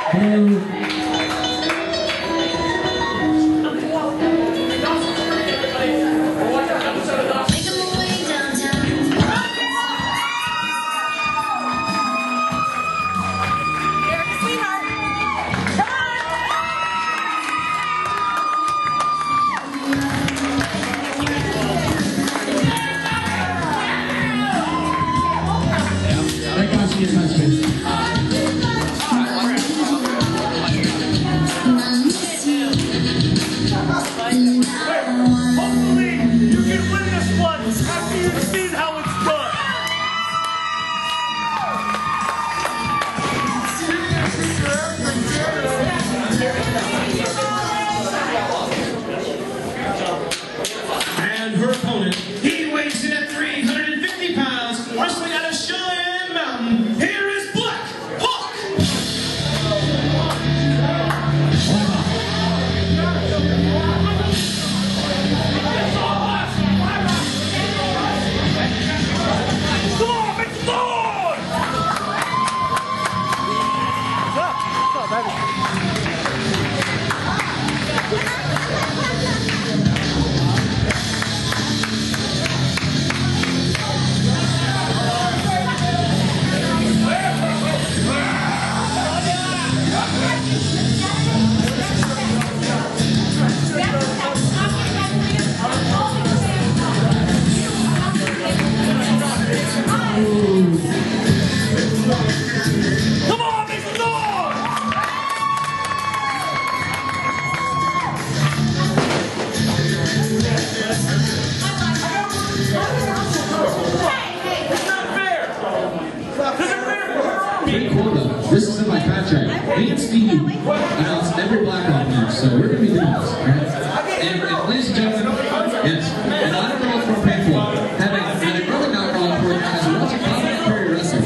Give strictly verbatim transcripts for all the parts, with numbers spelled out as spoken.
This is in my contract. Me and Steve announced every Blackhawk match, so we're going to be doing this. Right? And, and ladies and gentlemen, yes, and I don't know what's more painful, having an acrylic alcohol poured as a watching Bobbinette Carey wrestling.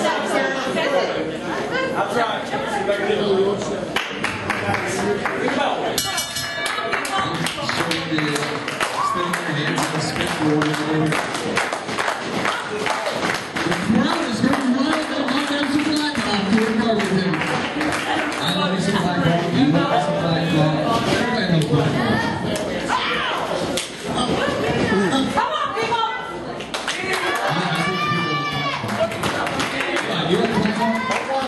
I'll try. See if I can get a little showing the spinning your hands on the spin board. I love you some Blackhawk, you love me some Blackhawk, everybody loves Blackhawk. Come on, people! You like Blackhawk?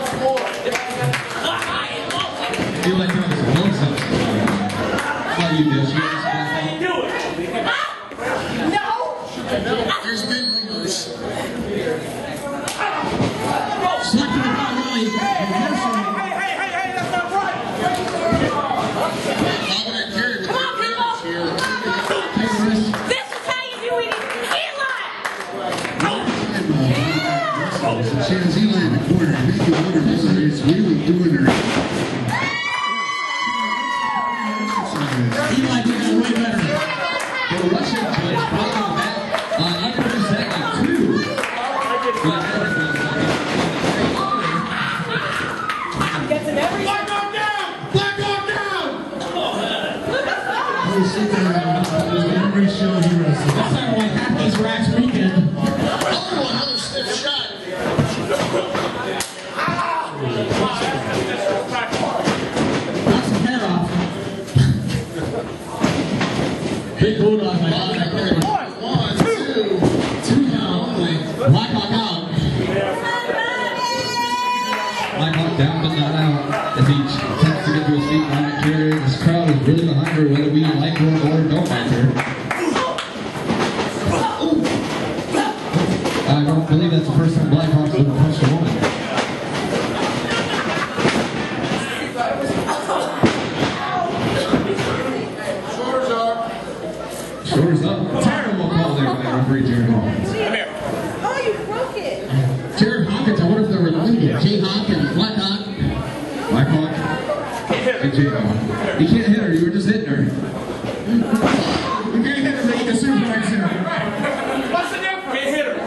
You like Blackhawk? No sense. How do you do? She likes Blackhawk? Do it! No! There's big rumors. Slap to the front, Willie. She has Eli in the corner and make you wonder whether it's really doing her. Eli did that way better. The Russian judge brought on that. Uh, I produced that like two. Gets in every Blackhawk down! Blackhawk down! He's sitting around every show he wrestles. That's not like half these racks weekend. Oh, another stiff shot. Knock some hair off. Big bulldog, my God. One, two, two now only. Blackhawk out. Blackhawk down but not out. As he attempts to get to his feet, Bobbinette Carey. This crowd is really behind her, whether we like her or don't like her. I don't believe that's the first time Blackhawk's ever punched a woman. Shoulders up. Shoulders up. Terrible call there by referee Jared Hawkins. Come here. Oh, you broke it. Jared Hawkins, I wonder if they're related. Jay Hawkins, Blackhawk. Blackhawk. And Jay Hawk. You can't hit her, you were just hitting her. You can't hit her, but you can suplex her. What's the difference? Can't hit her.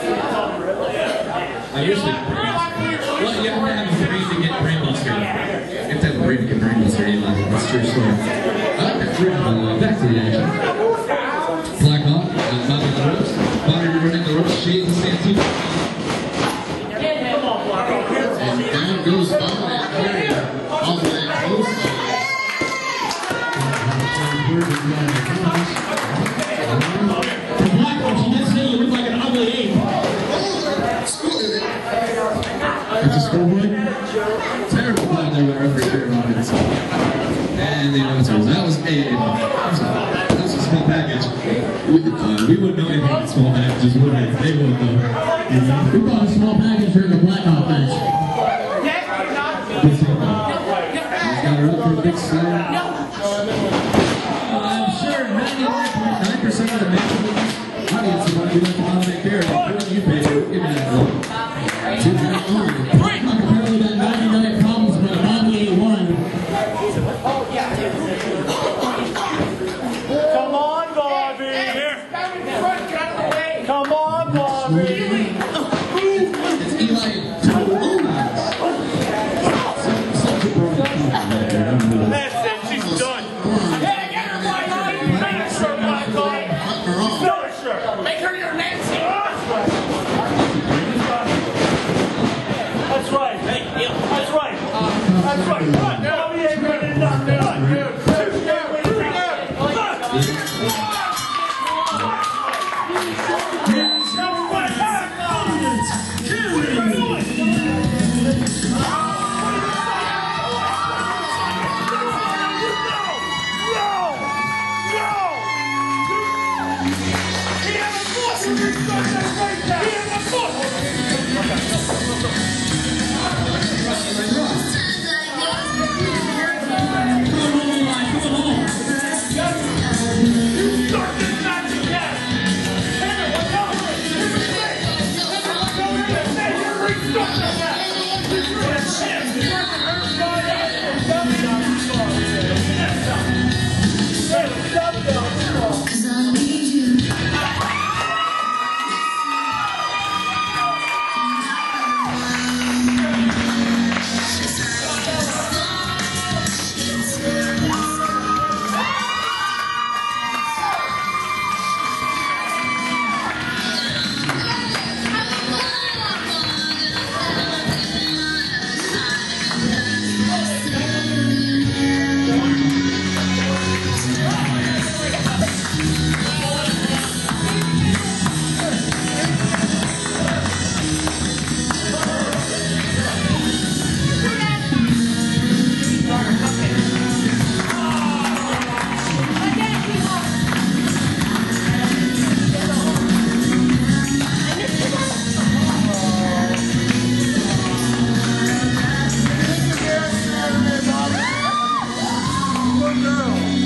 I wish they well, you have to have a brain to get brainbuster. You have to have a brain to get brainbuster, Eli. That's true story. Uh, back to the action. Blackhawk, uh, Bobby on the ropes. Bobby running the ropes, shades the Santino. And down goes Bobbinette Carey. It's a schoolboy? Terrible plan they were every year on it. And the announcers. That was a, that was a small package. We, uh, we wouldn't know anything about small packages, would we? They would though. Yeah. We bought a small package during the Blackhawk match. He's got her up for a big slam. I'm sure ninety-nine point nine percent of the match audience is going to be like Bobbinette Carey. What do you pay for? Give me that one. Apparently that ninety-nine problems, but Bobby ain't one. Come on, Bobby! Come on, Bobby! It's Eli. That's it, she's done. Hey, get her, Blackhawk! Finish her, Blackhawk! Finish her! Make her your Nancy! That's right. That's right. That's right. Come on, Bobby ain't ready nothing. Girl.